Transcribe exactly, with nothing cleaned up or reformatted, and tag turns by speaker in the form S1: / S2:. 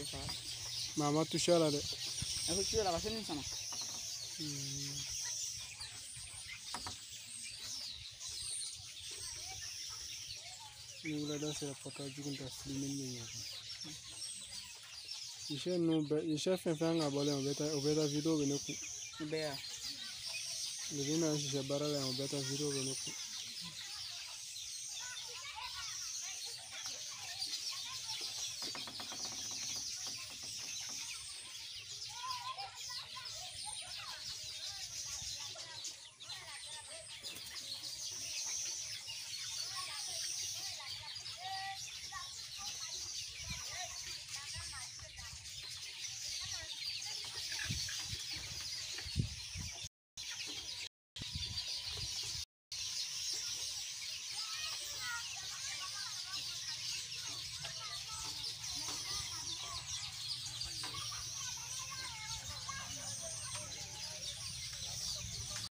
S1: fa.
S2: Mama tu shala de.
S1: Aku tu la basen sama.
S2: Ni wala da se pota jugun da slimin ni ya. Ishe no be ishe fen fen nga bole obeta obeta video be ne ku.
S1: Be ya.
S2: Ni na ishe barala obeta video be ne ku.